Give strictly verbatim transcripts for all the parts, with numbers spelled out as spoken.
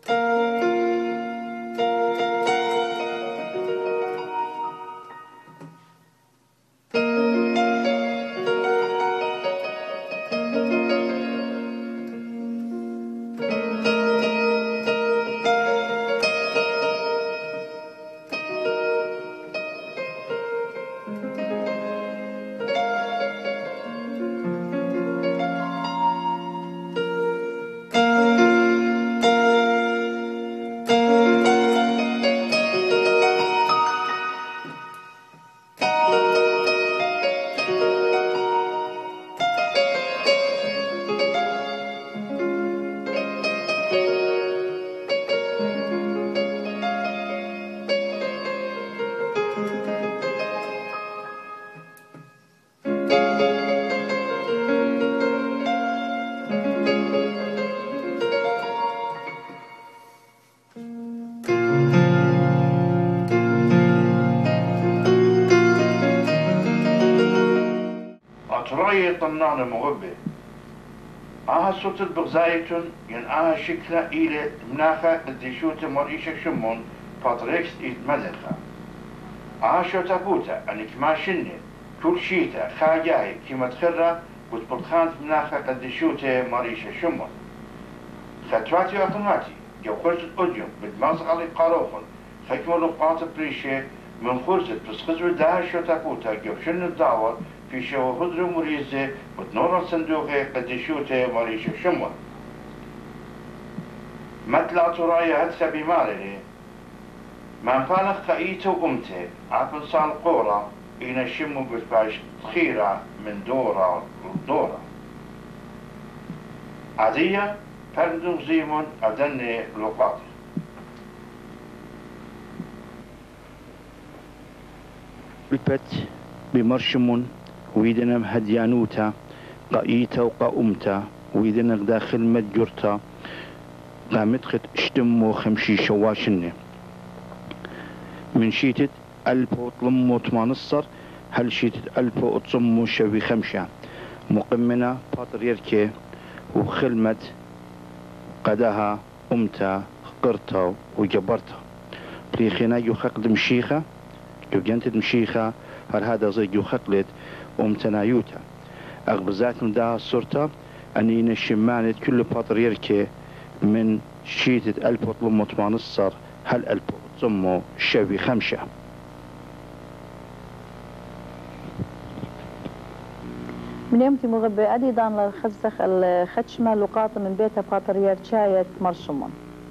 أطرائي طنان مغبة آها صوت البغزايتون ين آها شكلة إلى مناخة قديشوت مريشة شمون باتريكس إيد مزخة آها شوتابوتا أنك ما شنة كل شيتا خاجاي كما تخرى وتبطخانت مناخة قديشوت مريشة شمون خطواتي وأقنواتي جو خرجت الأوديوم بالمغزق على قاروخن خكمة لقاط بريشة من خرجت بسخزو داها شوتابوتا جو شن الدعوة في شو هدر مريزة وتنور الصندوق قديشوته مريش شمون مثل ترايا هدسة بمالي من فالخ قايته وقمته عفن صال قورة إن شمو بالفاش خيرة من دورة لدورة عادية فردم زيمون أدني لقاطي البت بمرشمون ويدنم هديانوتا قايتا وقاومتا ويدنك داخل متجرتا قامتخت اشتمو خمشي شواشنة من شيتت ألفو طلمو تمانصر هل شيتت ألفو تصمو شوي خمشة مقمنا باتريركي وخلمت قدها أمتا قرتا وجبرتا بريخينا يخقد مشيخة يوجنتد مشيخة هل هذا زي يخقلت ومتنايوتا أغبزات من داها الصورة أني نشمانت كل باتريركي من شيتة ألف وطلم وطمانصر هل ألف وطمو شوي خمشة من يومتي مغبي أدي دان الخزخ الخدشمة لقاط من بيت باتريركاية مرشمون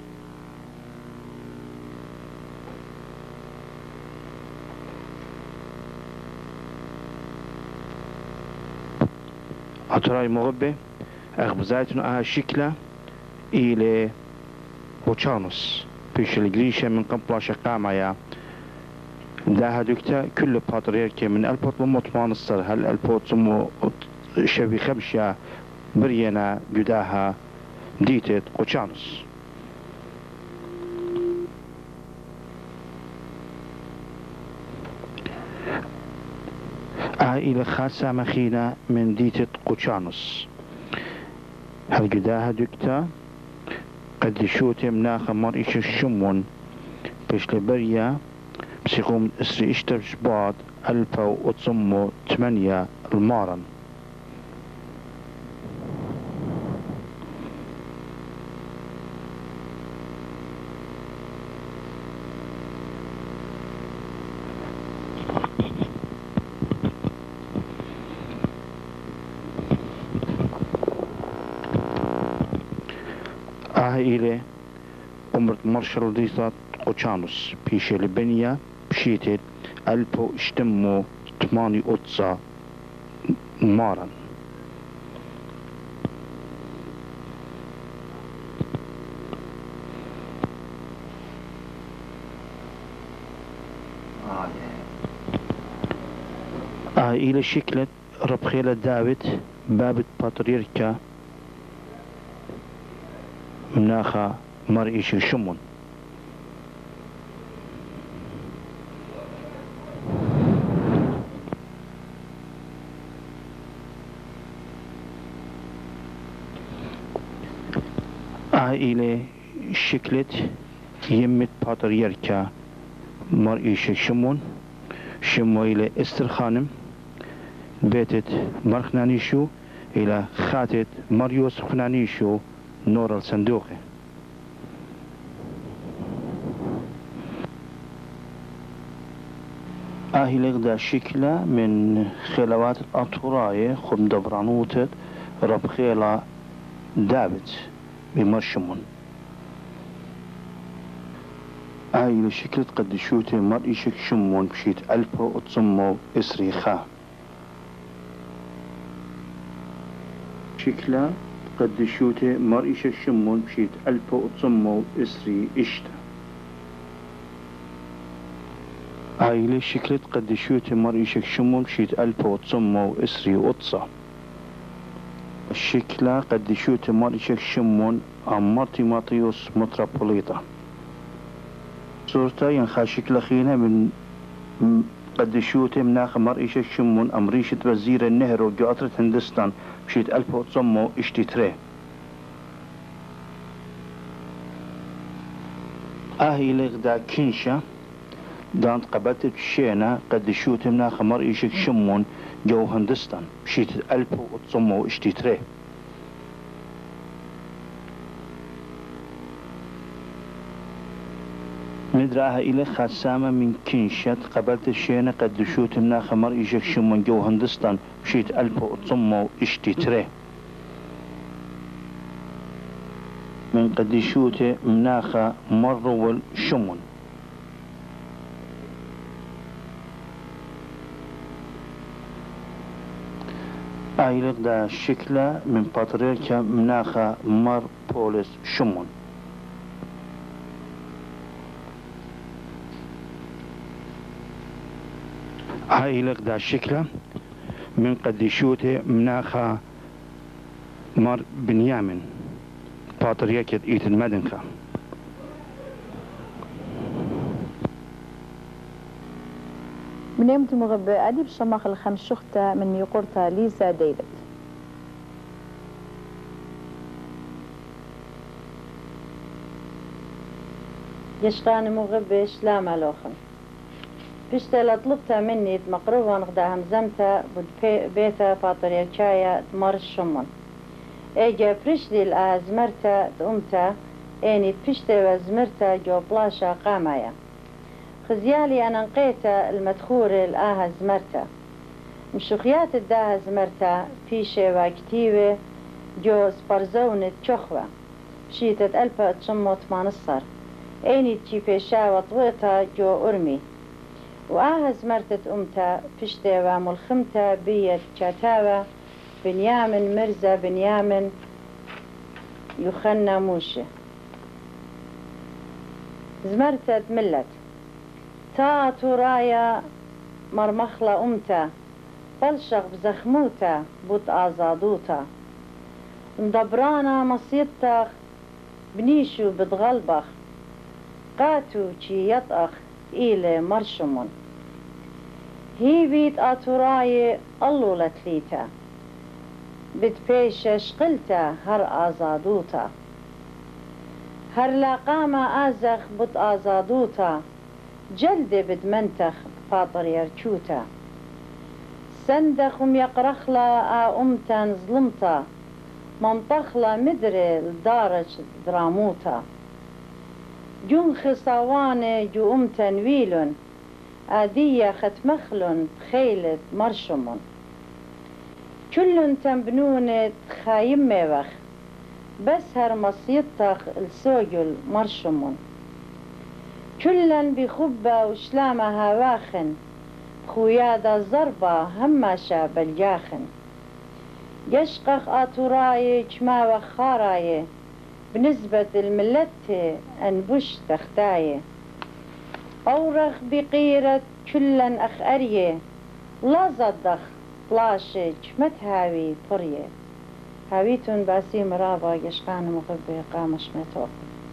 أتراي مغبة أخبزايتنا أها شكلة إلى بوشانوس فيش الجريشة من قبل شقامة داها دكتا كل باتريركي من ألف وطمو الصر هل ألف وطمو شبي خمشة برينا جداها ديتت بوشانوس عائلة خاصة مخينة من ديتة قوشانوس هل جداها دكتا قد شوتي مناخ مريش الشمون بيش لبريا بسيقوم اسري اشترش بعض ألفا وتصمو تمانية المارن إلى أمرت مرشل ديسات قوشانوس بيش لبنيا بشيتت ألبو اشتمو تماني أتسا مارن آه إلى شكلت ربخيلة داوت بابت باتريركا مناخا مرئيش شمون عائلة شكلت يمت باتريركا مر إيشي شمون شمو إلى استرخانم بيتت مرخنانيشو إلى خاتت مريوس خنانيشو نور الصندوقي. آهي لغدا شكلة من خلوات الأطراية خم دبرانوتت رب خيلا دابت بمرشمون. آهي لشكلة قد شوتي مر إيشك شمون بشيت ألبو وتصمو إسريخا. شكلة قد شوتي مر إيشك شمون بشيت ألبو وتصمو إسري إشتا. عائلة شكلت قد شوتي مر إيشك شمون بشيت ألبو وتصمو إسري وطصة. الشكلة قد شوتي مر إيشك شمون أمرتي ماطيوس متروبوليتا. صورتا ينخا شكلة خينا من قد شوتي مناخ مر إيشك شمون أمريشة وزير النهر وجواترة هندستان بشيت ألبو وتصمو إشتي تري. آهي لغدا كنشا دانت قبلت بشينا قد شوت منا خمر إيشك شمون جو هندستان بشيت ألبو وتصمو إشتي تري. مدراها إلى خسامة من كنشت قبلت بشينا قد شوت منا خمر إيشك شمون جو هندستان بشيت ألبو وتصمو إشتي تري. من قد شوت مناخ مرول شمون. آيلق دا شكلة من باتريركا مناخا مار بوليس شمون. آيلق دا شكلة من قديشوتي مناخا مار بنيامن باتريركا إيت المدنخا. من يوم المغرب أديب شماخ الخمس شخته من يقرطها ليزا ديفيد. يشقاني مغرب شلام علوخم بيشتغل طلبتها مني مقروبا نغدا همزمتها بيتا باتريركايا تمر الشمون ايجا برشدي الازمرتا تقومتا اني بيشتي وزمرتا جو بلاشا قامايا خزيالي أنا نقيتا المدخور الآها زمرتا مشوخيات الداها زمرتا فيشة وكتيوة جو سبرزونة تشخوة شيتت ألبا تشموت مانصر ايني تشيبيشا وطويتا جو أرمي وآها زمرتت أمتا فيشتي وملخمتا بيت شاتاوة بنيامن مرزا بنيامن يخنى موشة زمرتت ملت تا تورايا مرمخلة أمتا بلشغ بزخموتا بوت آزادوتا مدبرانا مصيبتاخ بنيشو بتغلبخ قاتو چي يطأخ إيلي مرشمون هي بيت آتوراي اللو لتليتا بتبيش شقلتا هر آزادوتا هر لاقاما آزخ بوت آزادوتا جلدي بدمنتخ باتريركوتا سندخم يقرخلا أمتا ظلمتا منطخلا مدري لدارج دراموتا جون خصاواني جو أمتا نويلون آدية ختمخلون بخيلة مرشمون كلن تنبنونة خايم ميوخ بس هر مصيطخ السوجل مرشمون كلن بخبة وشلامة هواخن خويادة زربة هماشا بالجاخن يشقخ آتوراي جما وخاراي بنسبة الملت أنبش تختاي أورخ بقيرة كلن أخ أريه لا زدخ بلاشي جمت هاوي طريه هاويتون باسي مرابا يشقان مغبي قامش متوقف.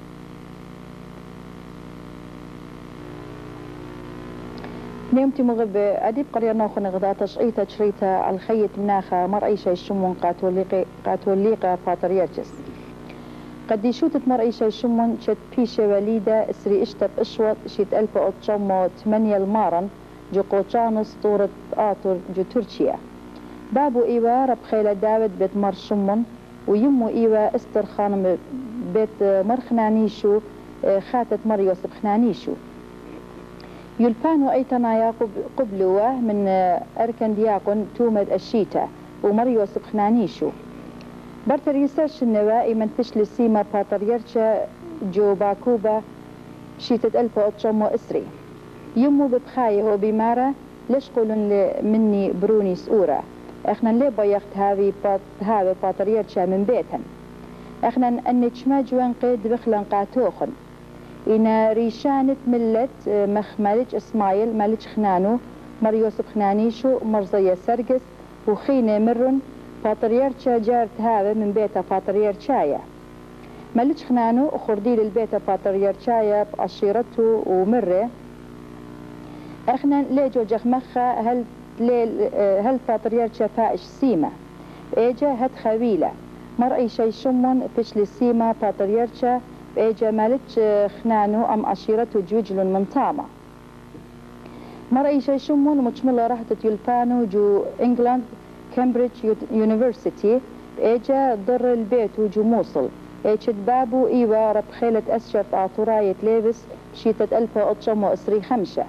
نيمتي مغب أديب قرينا خن غدا تشعيتا تشريتا الخيط مناخا مر إيشاي شمون قاتوليقي قاتوليقا باتريركس قديشوت تمر إيشاي شمون شت بيشة وليدة اسري اشتب اشوط شيت ألف أوتشمو ثمانية المارن جو قوشانوس طورة آتور جو تركيا بابو إيوا رب خيلة داود بيت مر شمون ويمو إيوا استر خانم بيت مر خنانيشو خاتت مر يوسف خنانيشو يلبانو أيتنا ياقوب قبلوه من أركن دياقون تومد الشيتا ومر يوسف خنانيشو برتر يسرش النوائي من تشل سيما باتريرشا جو باكوبا شيتة ألف أوتشمو إسري يمو ببخايه وبمارة ليش قولن مني بروني سؤورة احنا ليه بايخت هاوي بات هاوي باتريرشا من بيتن احنا انك ما جوان قيد بخلن قاتوخن إن ريشانة ملت مخ مالج إسماعيل مالج خنانو مر يوسف خنانيشو مرزية سرقس وخينة مرن باتريرشا جارت هذا من بيتا باتريرشايا مالج خنانو خردي للبيتا باتريرشايا بأشيرته ومره احنا ليجو جخ مخا هل هل باتريرشا فائش سيما ايجا هد خويلة مر إيشاي شمون بشل سيما باتريرشا ايجا مالج خنانو ام أشيرته جوجل من طامة مر إيشاي شمون مجملة راحت يلبانو جو انجلاند كامبريدج يونيفرسيتي ايجا ضر البيت وجو موصل ايجا بابو ايوا رب خيلة اسشف اعطراية ليبس شيتة ألفا أطشمو اسري خمسة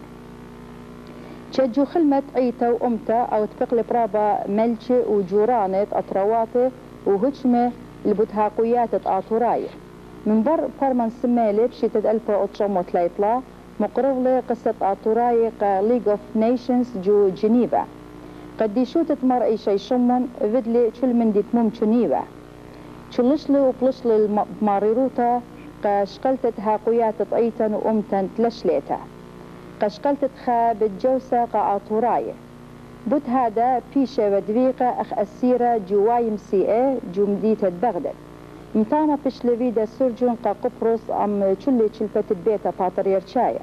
تشجو خلمت عيتا وامتا او تبقل برابا ملشي وجورانة اطرواتي وهجمة البتهاقويات اعطراية من بر فرمان سمالي بشيتة ألفا أطشمو تلايطلا مقرر لي قصة اعطراية قا ليج اوف نيشنز جو جنيفا قديشو تتمر إيشاي شمون فيدلي شل من دي تموم جنيفا شلشلي وبلشلي ماريروتا قاشقلتت هاقويات طعيتا وامتا تلشليتا قاشقلتت خا بالجوسة قاعطوراية بود هذا بيشة ودويقة أخ أسيرة جوايم سي اي جو مدينة بغداد متاما بشلفيدا سرجون قا قبرص أم شلي شلفت البيتا باتريرشايا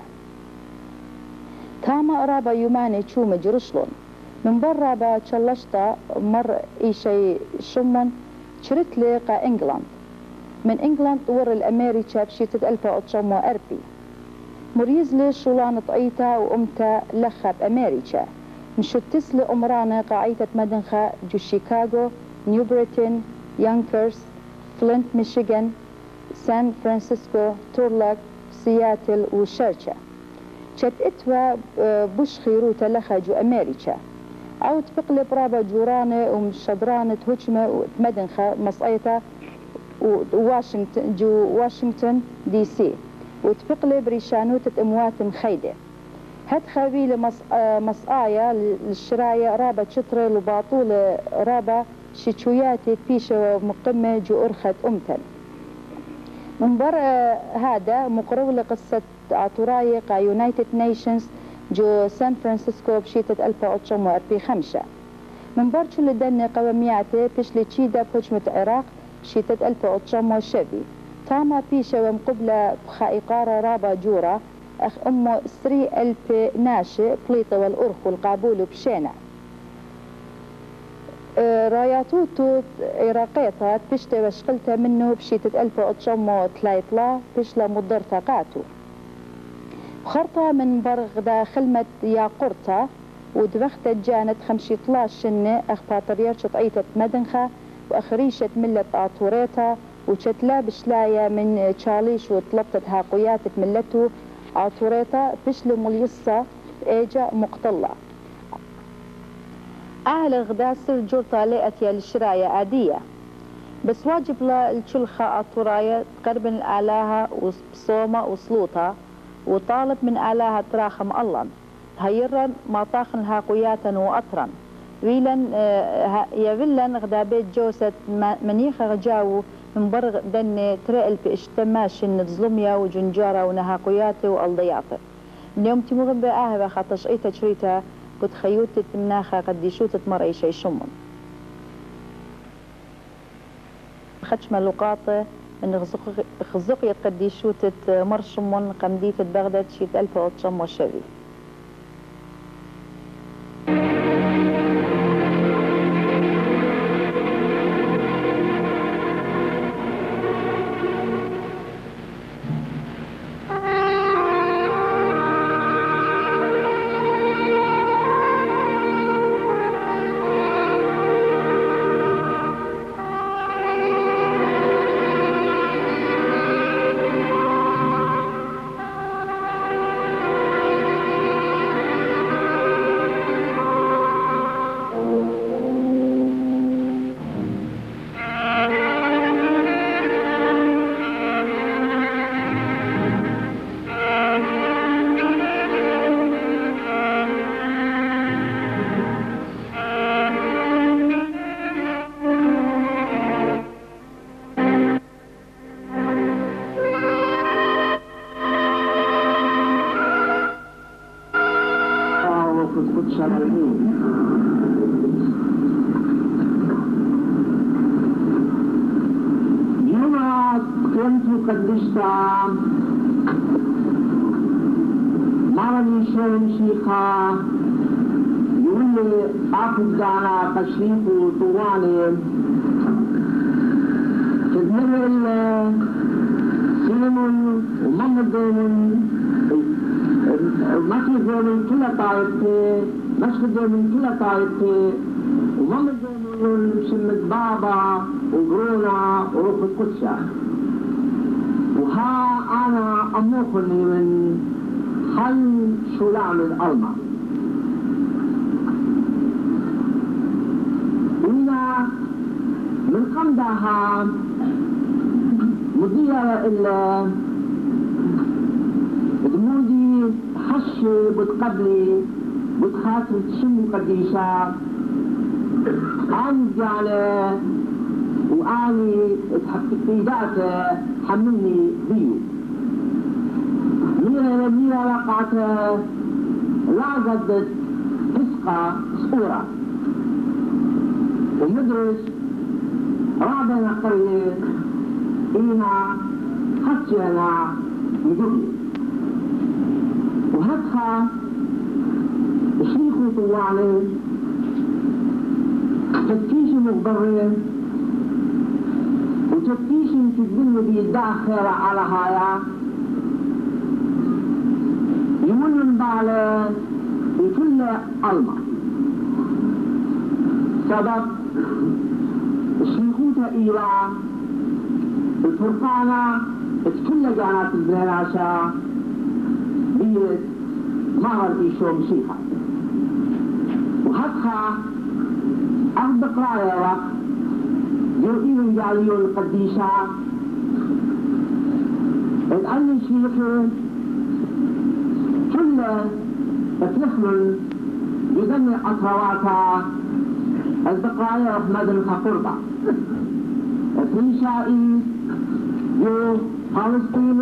تاما قرابا يوماني شو مجرشلون من برا با تشلشتا مر إيشاي شمون شرت لي قا إنجلاند من إنجلاند ور الأمريكا بشيتة ألفا أتشمو أربي مريز لي شولان طعيتا وأمتا لخا بأمريكا مشو تسلي أمرانا قاعيتة مدنخا جو شيكاغو نيو بريتن يانكرز فلنت ميشيغان سان فرانسيسكو تورلاك سياتل وشرشا شت اتوا بوش خيروتا لخا جو أمريكا أو تبقلي برابا جورانة ومشدرانة هجمة مدنخة مصايتا وواشنطن جو واشنطن دي سي وتبقلي بريشانوتة أموات مخيدة هاد خويلة مص... مصايا للشراية رابا شطرة لباطولة رابا شتوياتي بيشة ومقمة جو أرخت أمتن من بر هذا مقرر لقصة عطراية قا يونايتد نيشنز جو سان فرانسيسكو بشيتة ألفا أوتشمو أربي خمسة من برشو لدن قوامياتي بشلي تشيدا بهجمة العراق شيتة ألفا أوتشمو شبي تاما بيشا ومقبلة بخائقارة رابا جورا أخ أمو سري ألف ناشئ بليطة والأرخ والقابول بشينا راياتوتو عراقيتا بشتي وشقلتا منه بشيتة ألفا أوتشمو تلايطلا بشلا مضر تاقاتو خرطة من برغدا خلمت يا قرطة ودبخت جانت خمشي طلاش شنة أخ باتريرشة عيتة مدنخة وأخريشة ملة عطوريتا وشتلا بشلاية من تشاليش وطلبتت هاقوياتة ملته عطوريتا بشل مليصة إيجا مقتلة أهل الغدا سر جورتا لئتيا للشراية عادية بس واجب لا الشلخة عطوراية تقرب الآلاها وصومة وصلوطها وطالب من آلاها تراخم الله هيرا ما طاخن هاقوياتا وأطرا ويلن يفلن غدا بيت جوسة منيخ غجاو من برغ دن ترقل في اشتماش الظلمية وجنجارة ونهاقوياته والضياطة من يوم تمغن بآهبة خاطش ايتا شريتا قد خيوتة مناخة قديشوتة مر إيشاي شمون خدشمة لقاطة ان خزقية قديشوتة مر شمون قمديتة بغداد شيت ألف أوتشم وشبي العالمين. يوم كنت قدشت مرني شون شيخا يولي أخذ دانا قشيخ وطواني تدمر إلا سلم وممدون مشهد من كل طائفة مشهد من كل طائفة وممدون سمت بابا وقرونا وروح القدسة. وها أنا أموخني من حل شلام الألمة. إنا من قمدها مديرة إلا دمودي حشي بتقبلي بتخاطر تشم قديشة عن جعله وآني تحقيقاته حملني بيو ميرا ميرا وقعته لا قدت تسقى صورة ومدرس رابنا قرية إينا حسينا مجرد وهدخى شيخو طوالي تفتيش مغبرين وتفتيش تدل بيدعى خير على هايا يمن بالي بكل علمة سبب شيخوتا إيرا الفرقانة كل جانات البراشا بيت مهر إيشو مشيخة وهدخى أخذ قراية وقت يوئين جاليو القديشة الأن شيخي كل تفلحن يدمي أطرواتا البقايا أحمد الخطربة في شائي يو فلسطين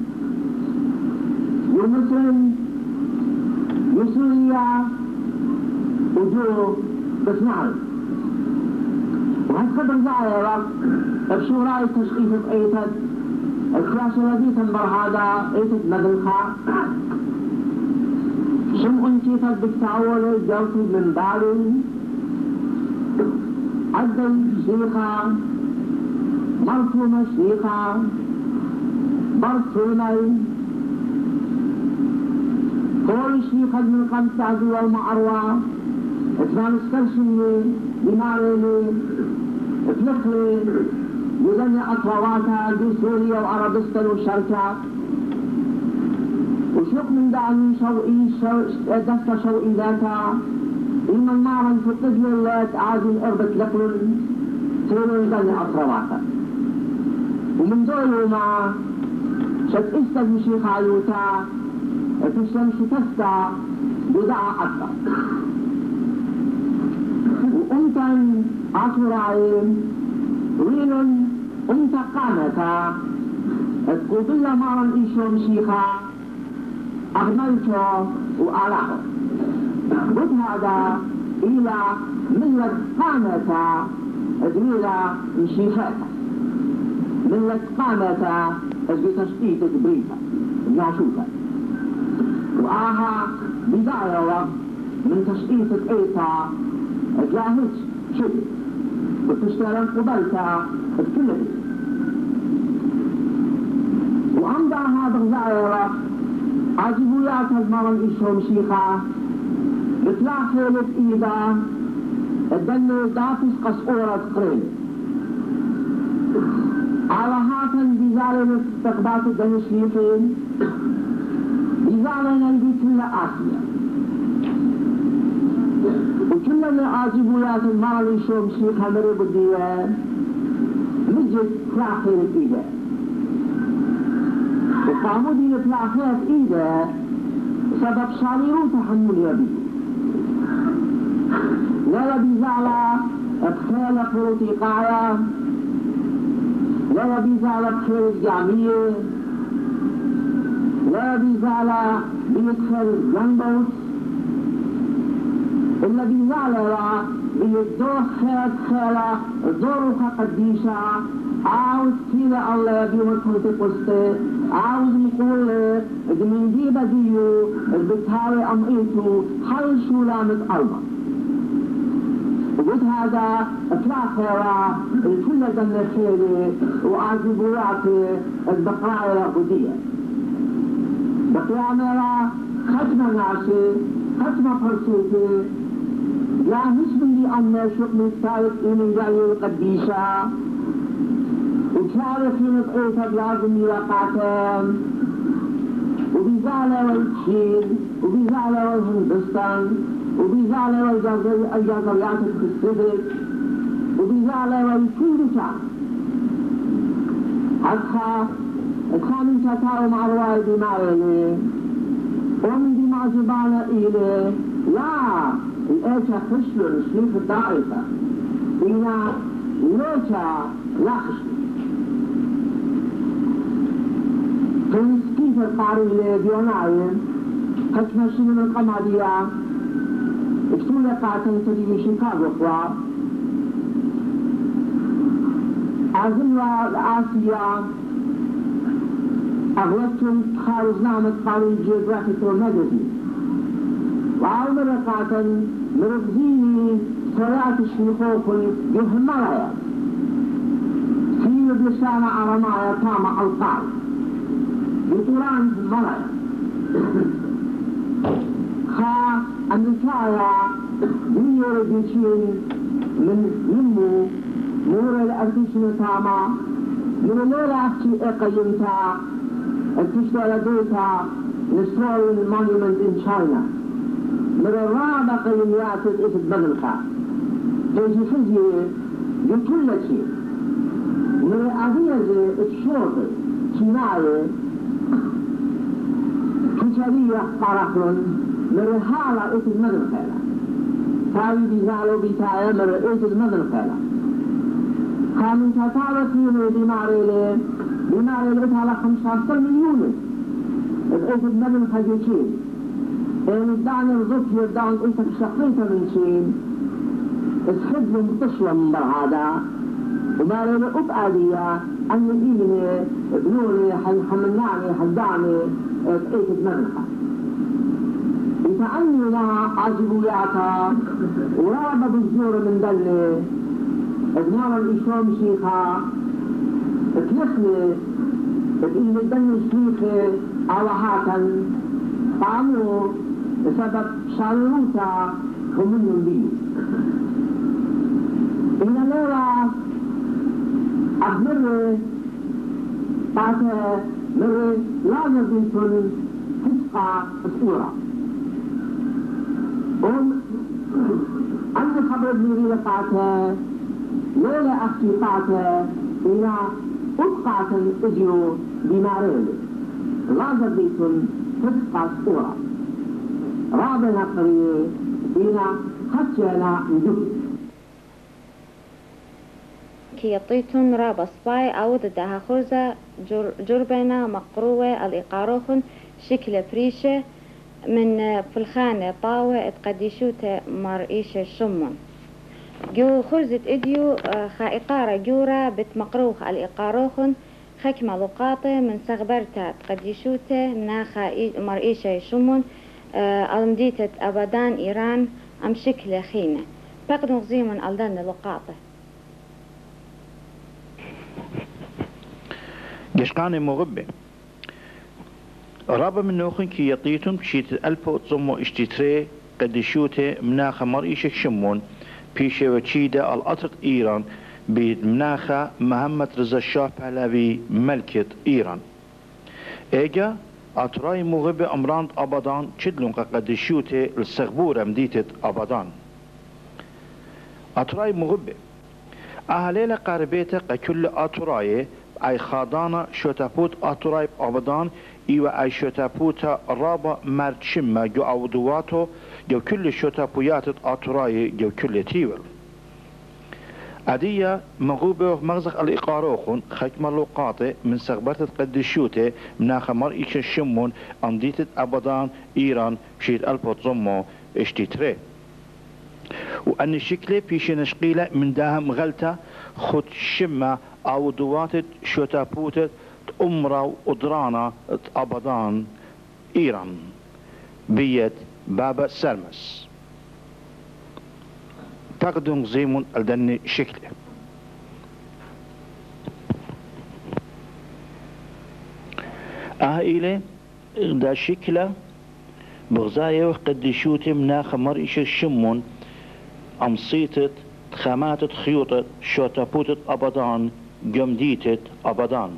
يو مصر يو سوريا وجو بسنعي وهالقدر زائرة بشوراء التشخيص بأيتد الكلاس الذي تنبر هذا أيتد مدلخة شم أنتيتد بالتعول جوتي من بالي عدل شيخا مرسومة شيخا مرسومي كل شيخا من خمسة والمعروة اسمان السرشني بماريني اتلقلي يغني أطواتها دي سوريا وعربستان والشركات وشوق من دعني شوقي دفت شوقي ذاتا إما المعرن في الطفل اللي تعادي الأربة لقل سوريا يغني أطواتها ومن دولو مع شد استد مشيخ عيوتا الشمس تستا بدعة أكثر وأنتن عطرائين وين أنت قامتا تقول مارن إيشو مشيخا أغنيته وأعلاه قد هذا إلى ملة قامتا إلى مشيخاتا ملة قامتا بتشتيت بريتا نعشوتا وآها بداية من تشتيت إيتا جاهز شد وتشتغل قبلتها الكلة وعند هذا الزائرة عجبويات المرن إيشو مشيخة بتلاح خيلة إيدا الدنيا دافس قصورة قريب على هاتن بزالة استقبات الدنيا شيخين بزالة نلبي كل آسيا وكل اللي عاجبويات المرن إيشو مشيخة مريب الديوان نجد تلاح خيلة إيدا وقاموا دي يطلع فيها في ايده سبب شاريرو تحمل يبي لا يبي زعلة بخيل فروتي قاية لا يبي زعلة بخيل الجامية لا يبي زعلة بيدخل جنبوس الذي زال بيدوخ خيرت خيرا دورها قديشة عاوز كذا الله يبيهم كنت قصته عاوز يقول من جيبه ديو بتهاوي أمئيته حل شو لامت قلبه وقلت هذا اطلع خيرا الكل دم خيري وعزبواتي البقراء العبودية بقيا ميرا ختمة ناشي ختمة فرسوتي لا نسبن لي أمنا شؤم الثالث إيمن جاي القديشة وشارك في نطقيتها بلازم يلاقاتهم وبيزالة والتشين وبيزالة والهندستان وبيزالة والجزريات الباسيفيك وبيزالة والكل شعب حتى الخامن تتاو مع رواية دماغي ومن دماغ زبانة إلي لا الإيشا خشلو شنيف الدائفة إنا ليشا لا خشلو كيف القارئ ديوناين حكمة شنو القمادية اكتول قاعدة تجي شيكاغو خوا عزمنا لآسيا أغلبتم خارجنامة قارئ جيوغرافيكال ماجازين وعمر قاعدة مرغزيني صلاة الشيخوخ يهم مرايا في بلسانة عرمايا تامة القارئ بطوران في المرأة خا أمريكايا ديور بيشين من يمو نور الأرتيشن تاما من نور أفتي إقيمتا التشتغل دوتا نستوري المونيومنت in China من الرابع قيميات الإسد بغلقا تيجي فزي بكل شيء من الأغيزة الشرطي كناية كشرية قرقلن من حالة إيت المدن خيلا تاوي بيزالو بيتايا من إيت المدن خيلا خامن تتاوى فيه ديماري لي ديماري لي بتالا خمسة عشر مليون إيت المدن خجيشين إن الدعن الغط يدعن إيتك شقيتا من شين اسحب مطشوة من برهادا وما لي أبقى لي أن يقيني بنوري حملناني حدعني بقيت المنحة يتعني لها عجبوياتها ورابة بالزور من دلي ابنار الإشوام شيخها اتلخني بقيم الدن شيخي عوهاتا قاموا بسبب شاروتا هم بي إن نورا أخبرني بعد مرة لا نبيتون تسقى الصورة هم أنا خبر بني لقاته لولا أختي قاته إلى أبقى الإجيو بمارين لا نبيتون تسقى الصورة رابنا قريه إلى خشينا نجوم يطيتون راب صباي أو ضدها خرزة جر جربنا مقروة الإقاروخن شكل بريشة من فلخانة طاوة اتقديشوته مرئيشة شمون جو خرزة إديو خائقارة جورة بتمقروخ الإقاروخن خكمة لقاطة من سغبرتا اتقديشوته ناخا مرئيشة شمون المديتة أبدان إيران أم شكل خينة بقدم غزيمن ألدن لقاطة جشقاني مغبة رابا من نوخن كي يطيتم شيت الألف وتصمو اشتتري قدشوته مناخ مرئيشك شمون بيشي وشيدة الأطرق إيران بمناخ محمد رضا الشاه بهلوي ملكة إيران إيجا أطراي مغبة أمراند أبادان شدلون قدشوته السغبورة مديتة أبادان أطراي مغبة أهليل قربيته كل أطراي أي خادانا شوتابوت أطرايب أبدان إيوا أي شوتابوتا رابا مرد شمة جو أودواتو جو كل شوتابويات أطراي جو كل تيول أدية مغوبة مغزق الإقاروخون خكم اللقاطة من سغبرة قدشوته مناخ مرئيش الشمون أمديتة أبدان إيران بشيت ألبوت زمو اشتتري وأن الشكلة بيش نشقيلة من داها مغلطة خد شمة أو دواتت شوتابوتت أمرا وأدرانا أبدان إيران بيت بابا سلمس تقدم زيمون الدني شكله آهيلة دا شكله بغزاية وقدشوتي مناخ مرئيش الشمون أمصيتت خاماتت خيوطت شوتابوتت أبدان جمديتت أبدان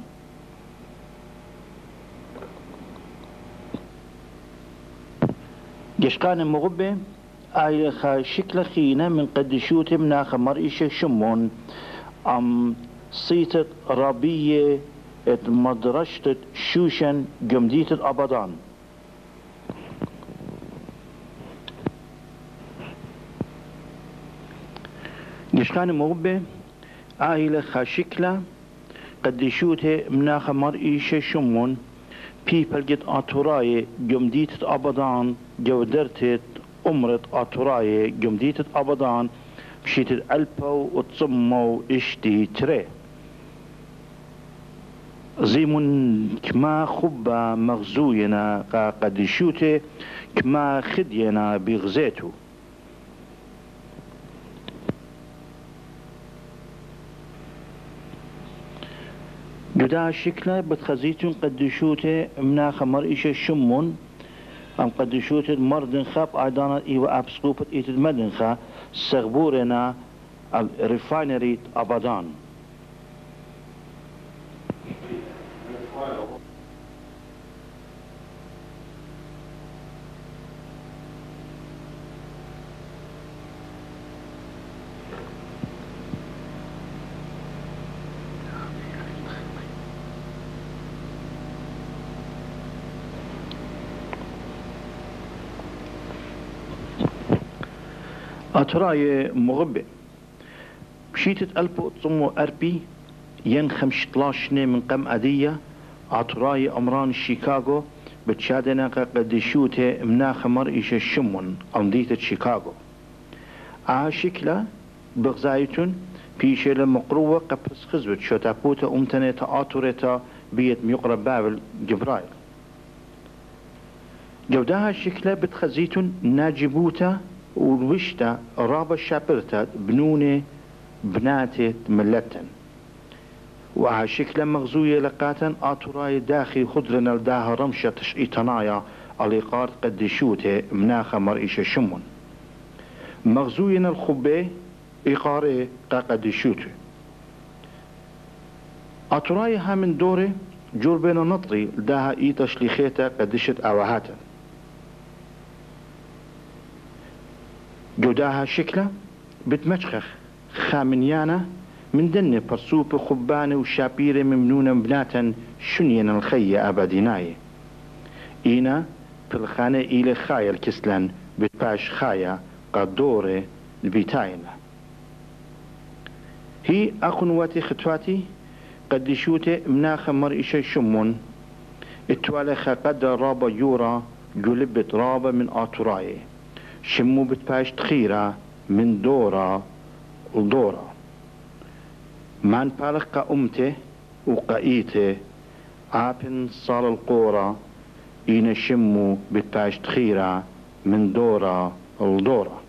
جشقان مغبة آية خا شكل خينة من قدشوتي مناخ مرئيش الشمون أم صيتت ربية مدرشتت شوشن جمديتت أبدان جشقان مغبة آيلة خاشكلة قدشوته مناخ مرئيش شمون بيبل جد آتوراي جمديتت أبدان جودرتت أمرت آتوراي جمديتت أبدان بشيتت ألبو وتصمو اشتي تري زيمون كما خبا مغزوينا قدشوته كما خدينا بغزيتو جدا شكله بتخزيتون قدشوته مناخ مرئيش الشمون ام قدشوته مرد خاب ايضانا ايوا ابسقوبت ايتد مدنخا سغبورنا الريفاينري ابادان أتراي مغبة بشيتت ألبو تصمو أربي ين خمشتلاشني من قم أدية أتراي أمران شيكاغو بتشادنا قدشوته مناخ مرئيش الشمون أمديتة شيكاغو آها شكلة بغزايتون بيشي لمقروة قبس خزبت شوتابوتا أمتنيتا آتوريتا بيت ميقرب بابل جبرايل جوداها شكلة بتخزيتون ناجبوتا والوشتا رابا شابرتا بنونة بناتت ملتن وها شكلا مغزوية لقاتا آتوراي داخي خضرنا لداها رمشة تشئيتنايا الإقار قدشوته مناخ مرئيش الشمون مغزوينا الخبي إقاري قدشوته آتوراي ها من دوري جور بين نطري لداها إيتا شليخيتا قدشت أواهاتا جوداها شكله بتمشخخ خامنيانا من دن برسوب خبانة وشابيرة ممنونة بناتا شنين الخية أبديناي إينا بالخانة إلى خايا الكسلان بتباش خايا قدورة البيتاينا هي أخنواتي خطواتي قدشوتي مناخ مرئيش شمون اتوالخ قدر رابا يورا جلبت رابا من آتوراي شمو بتباش تخيرة من دورة لدورة مان بالغ قا وقايته عابن صال القورة إين شمو بتباش تخيرة من دورة لدورة